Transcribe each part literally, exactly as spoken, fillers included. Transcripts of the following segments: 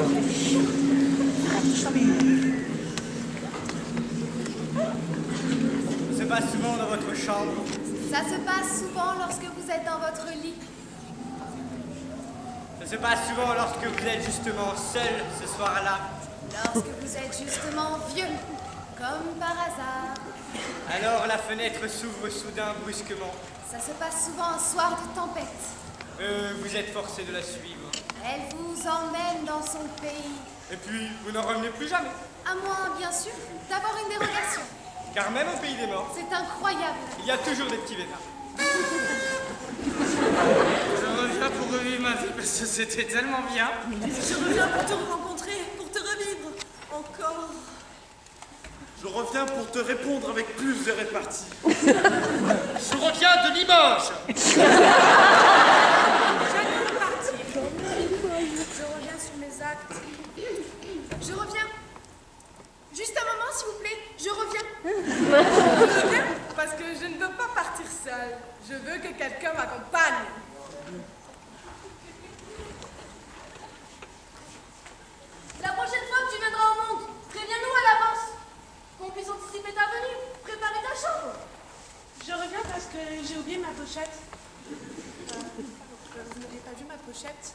Ça se passe souvent dans votre chambre? Ça se passe souvent lorsque vous êtes dans votre lit. Ça se passe souvent lorsque vous êtes justement seul ce soir-là. Lorsque vous êtes justement vieux, comme par hasard. Alors la fenêtre s'ouvre soudain brusquement. Ça se passe souvent un soir de tempête. Euh, vous êtes forcé de la suivre. Elle vous emmène dans son pays. Et puis, vous n'en revenez plus jamais. À moins, bien sûr, d'avoir une dérogation. Car même au pays des morts, C'est incroyable. il y a toujours des petits vénards. Je reviens pour revivre ma vie parce que c'était tellement bien. Je reviens pour te rencontrer, pour te revivre. Encore. Je reviens pour te répondre avec plus de répartie. Je reviens de Limoges. J'allais repartir. Je reviens sur mes actes. Je reviens. Juste un moment, s'il vous plaît. Je reviens. Je reviens parce que je ne veux pas partir seule. Je veux que quelqu'un m'accompagne. La prochaine fois que tu viendras au monde, préviens-nous à l'avance. Qu'on puisse anticiper ta venue, préparer ta chambre. Je reviens parce que j'ai oublié ma pochette. Euh, vous n'avez pas vu ma pochette?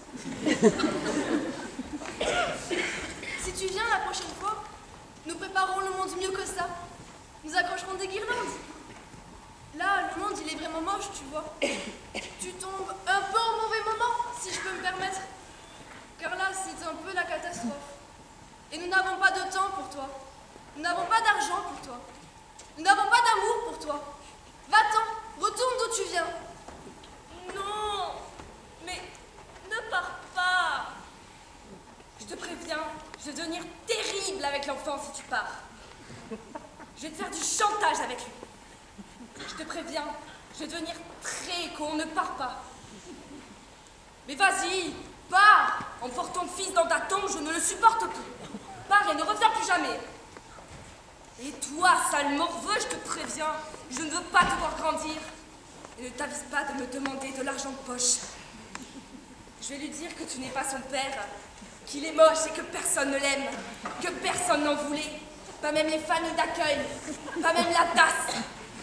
Si tu viens la prochaine fois, nous préparerons le monde mieux que ça. Nous accrocherons des guirlandes. Là, le monde, il est vraiment moche, tu vois. Tu tombes un peu au mauvais moment, si je peux me permettre. Car là, c'est un peu la catastrophe. Et nous n'avons pas de temps pour toi. Nous n'avons pas d'argent pour toi. Nous n'avons pas d'amour pour toi. Va-t'en, retourne d'où tu viens. Non, mais ne pars pas. Je te préviens, je vais devenir terrible avec l'enfant si tu pars. Je vais te faire du chantage avec lui. Je te préviens, je vais devenir très con, ne pars pas. Mais vas-y, pars. En portant le fils dans ta tombe, je ne le supporte plus. Pars et ne reviens plus jamais. Et toi, sale morveux, je te préviens, je ne veux pas te voir grandir. Et ne t'avise pas de me demander de l'argent de poche. Je vais lui dire que tu n'es pas son père, qu'il est moche et que personne ne l'aime, que personne n'en voulait, pas même les familles d'accueil, pas même la tasse.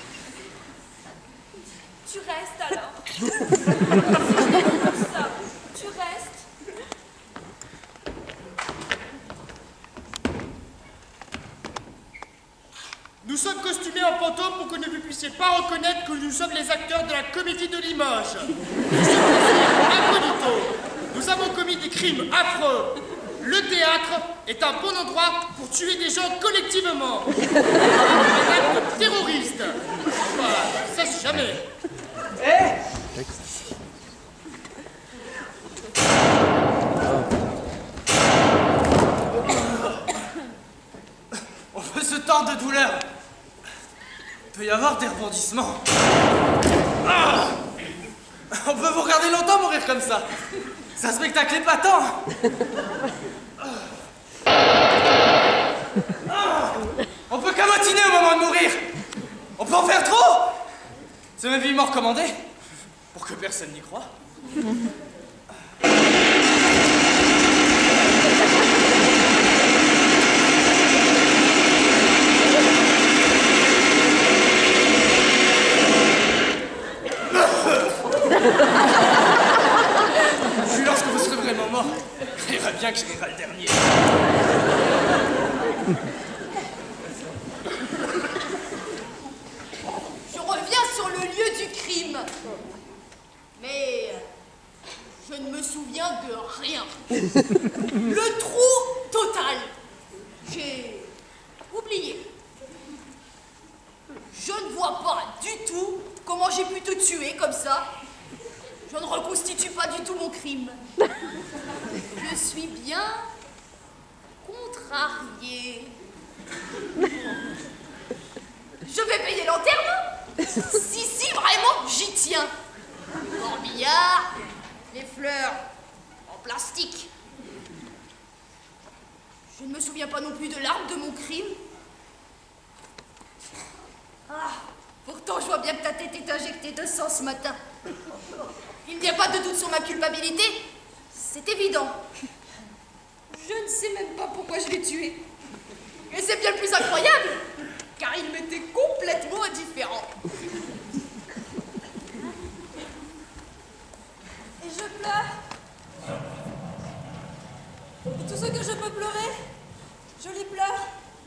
Tu restes alors. Si je t'ai dit comme ça, tu restes. Nous sommes costumés en fantôme pour que ne vous puissiez pas reconnaître que nous sommes les acteurs de la comédie de Limoges. Nous sommes incognito. Nous avons commis des crimes affreux. Le théâtre est un bon endroit pour tuer des gens collectivement. Un acte terroriste. Enfin, ça c'est jamais. Eh On veut se tordre de douleur. Il peut y avoir des rebondissements. Ah, on peut vous regarder longtemps mourir comme ça. C'est un spectacle épatant. Ah, on peut camotiner au moment de mourir. On peut en faire trop. C'est même vivement recommandé. Pour que personne n'y croie. Puis lorsque vous serez vraiment mort, je dirais bien que je serai le dernier. Je reviens sur le lieu du crime. Mais je ne me souviens de rien. Le trou total. J'ai oublié. Je ne vois pas du tout comment j'ai pu te tuer comme ça. Je ne reconstitue pas du tout mon crime. Je suis bien contrariée. Je vais payer l'enterrement. Si, si, vraiment, j'y tiens. Corbillard, les fleurs en plastique. Je ne me souviens pas non plus de l'arme de mon crime. Ah, pourtant, je vois bien que ta tête est injectée de sang ce matin. Il n'y a pas de doute sur ma culpabilité. C'est évident. Je ne sais même pas pourquoi je l'ai tué. Et c'est bien le plus incroyable, car il m'était complètement indifférent. Et je pleure. Et tout ce que je peux pleurer, je les pleure.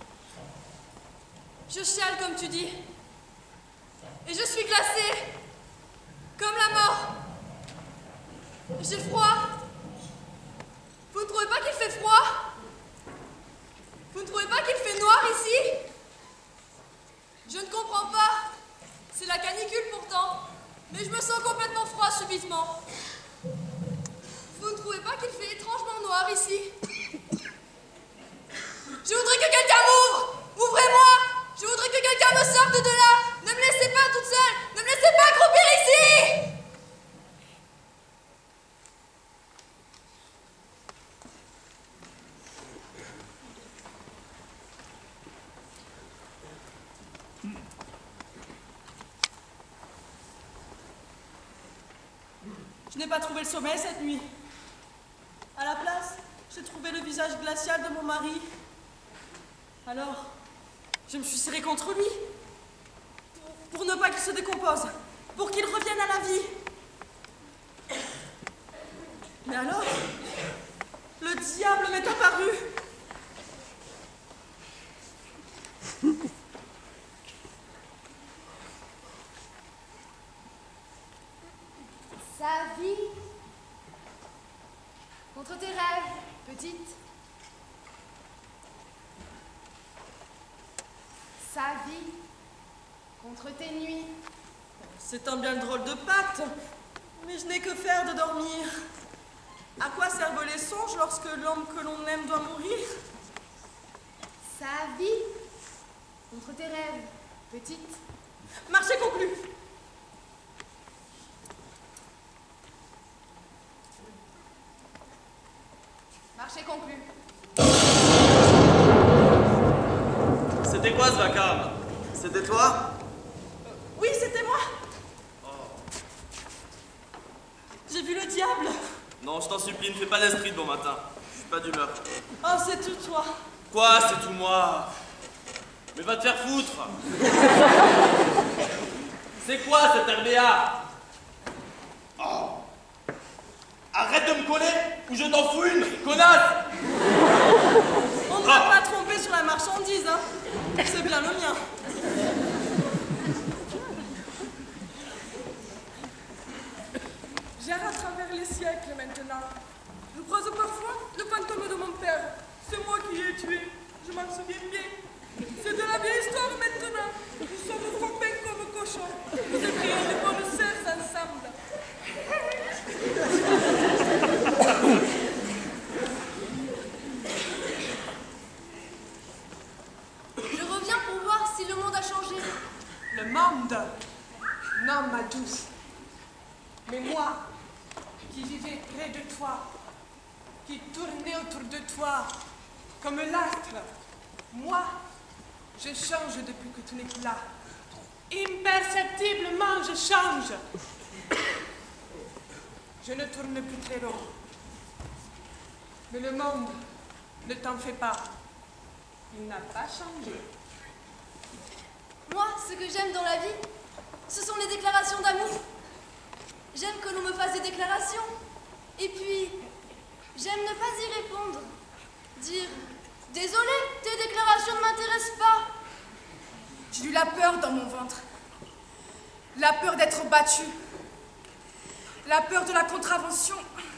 Je chiale comme tu dis. Et je suis glacée, comme la mort. J'ai froid. Vous ne trouvez pas qu'il fait froid? Vous ne trouvez pas qu'il fait noir ici? Je ne comprends pas. C'est la canicule pourtant. Mais je me sens complètement froid subitement. Vous ne trouvez pas qu'il fait étrangement noir ici? Je voudrais que quelqu'un m'ouvre! Ouvrez-moi! Je voudrais que quelqu'un me sorte de là! Ne me laissez pas toute seule! Ne me laissez pas accroupir ici! Je n'ai pas trouvé le sommeil cette nuit. À la place, j'ai trouvé le visage glacial de mon mari. Alors, je me suis serrée contre lui, pour, pour ne pas qu'il se décompose, pour qu'il revienne à la vie. Mais alors, le diable m'est apparu. Sa vie contre tes rêves, petite. Sa vie contre tes nuits. C'est un bien drôle de pacte, mais je n'ai que faire de dormir. À quoi servent les songes lorsque l'homme que l'on aime doit mourir? Sa vie contre tes rêves, petite. Marché conclu. Marché conclu. C'était quoi ce vacarme? C'était toi? Oui, c'était moi. J'ai vu le diable. Non, je t'en supplie, ne fais pas d'esprit de bon matin. Je suis pas d'humeur. Oh, c'est tout toi. Quoi, c'est tout moi? Mais va te faire foutre. C'est quoi cette R B A? Oh. Arrête de me coller ou je t'en fous une, connasse. On ne va pas tromper sur la marchandise, hein. C'est bien le mien. J'erre à travers les siècles maintenant. Je croise parfois le fantôme de mon père. C'est moi qui l'ai tué. Je m'en souviens bien. C'est de la vieille histoire maintenant. Nous sommes copains comme cochons. Nous écrions des bonnes sœurs ensemble. Je reviens pour voir si le monde a changé. Le monde? Non, ma douce. Mais moi, qui vivais près de toi, qui tournais autour de toi, comme l'astre, moi, je change depuis que tu n'es plus là. Imperceptiblement, je change. Je ne tourne plus très long. Mais le monde, ne t'en fais pas. Il n'a pas changé. Moi, ce que j'aime dans la vie, ce sont les déclarations d'amour. J'aime que l'on me fasse des déclarations. Et puis, j'aime ne pas y répondre. Dire, désolé, tes déclarations ne m'intéressent pas. J'ai eu la peur dans mon ventre. La peur d'être battue. La peur de la contravention.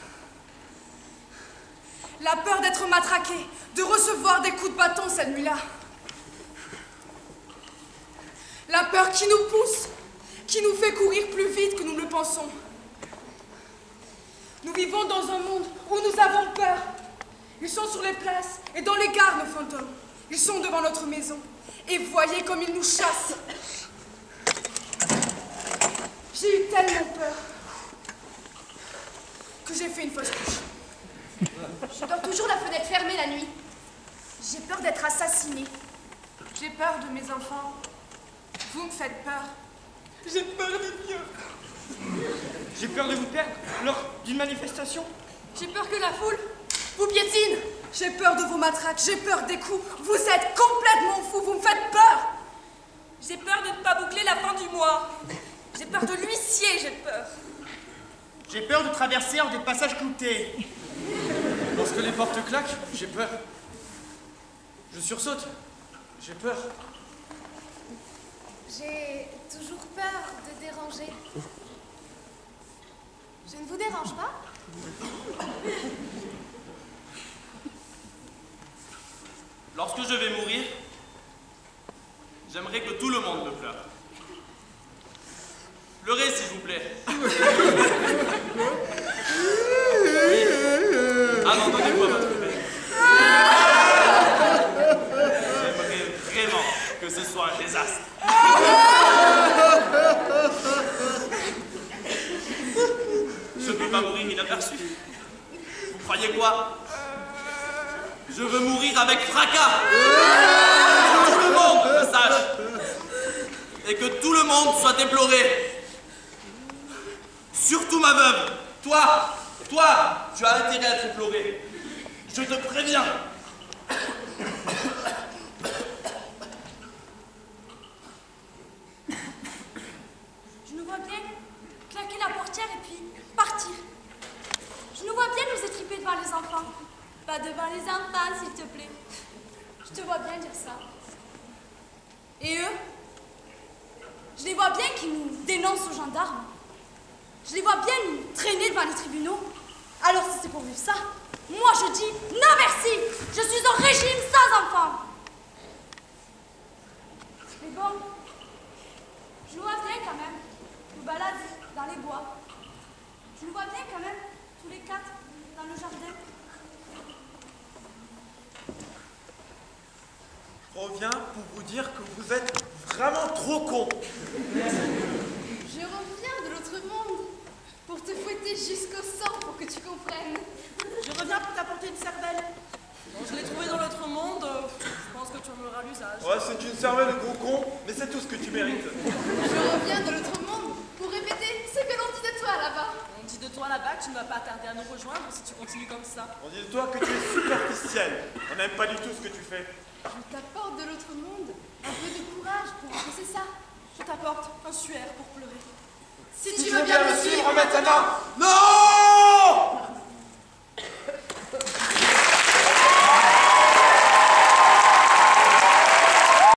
La peur d'être matraquée, de recevoir des coups de bâton cette nuit-là. La peur qui nous pousse, qui nous fait courir plus vite que nous ne le pensons. Nous vivons dans un monde où nous avons peur. Ils sont sur les places et dans les gares, nos fantômes. Ils sont devant notre maison. Et voyez comme ils nous chassent. J'ai eu tellement peur que j'ai fait une fausse couche. Je dors toujours la fenêtre fermée la nuit. J'ai peur d'être assassinée. J'ai peur de mes enfants. Vous me faites peur. J'ai peur des vieux. J'ai peur de vous perdre lors d'une manifestation. J'ai peur que la foule vous piétine. J'ai peur de vos matraques, j'ai peur des coups. Vous êtes complètement fous, vous me faites peur. J'ai peur de ne pas boucler la fin du mois. J'ai peur de l'huissier, j'ai peur. J'ai peur de traverser en des passages cloutés. Lorsque les portes claquent, j'ai peur. Je sursaute. J'ai peur. J'ai toujours peur de déranger. Je ne vous dérange pas? Lorsque je vais mourir, j'aimerais que tout le monde me pleure. Pleurez, s'il vous plaît. Oui. Abandonnez-moi votre peine. J'aimerais vraiment que ce soit un désastre. Je ne peux pas mourir inaperçu. Vous croyez quoi? Je veux mourir avec fracas. Que tout le monde le sache. Et que tout le monde soit déploré. Surtout ma veuve. Toi, toi, tu as intérêt à être éploré. Je te préviens. Je nous vois bien claquer la portière et puis partir. Je nous vois bien nous étriper devant les enfants. Pas devant les enfants, s'il te plaît. Je te vois bien dire ça. Et eux? Je les vois bien qui nous dénoncent aux gendarmes. Je les vois bien nous traîner devant les tribunaux. Alors si c'est pour vivre ça, moi je dis non merci. Je suis au régime sans enfants. Mais bon, je nous vois bien quand même nous balader dans les bois. Je nous vois bien quand même tous les quatre dans le jardin. Je reviens pour vous dire que vous êtes vraiment trop cons. Je reviens de l'autre monde pour te fouetter jusqu'au sang pour que tu comprennes. Je reviens pour t'apporter une cervelle. Bon, je l'ai trouvée dans l'autre monde. euh, Je pense que tu en auras l'usage. Ouais, c'est une cervelle de gros con, mais c'est tout ce que tu mérites. Je reviens de l'autre monde pour répéter ce que l'on dit de toi là-bas. On dit de toi là-bas que tu ne vas pas tarder à nous rejoindre si tu continues comme ça. On dit de toi que tu es superficiel. On n'aime pas du tout ce que tu fais. Je t'apporte de l'autre monde un peu de courage pour c'est ça. Je t'apporte un suaire pour pleurer. Si, tu veux bien me suivre maintenant. Non!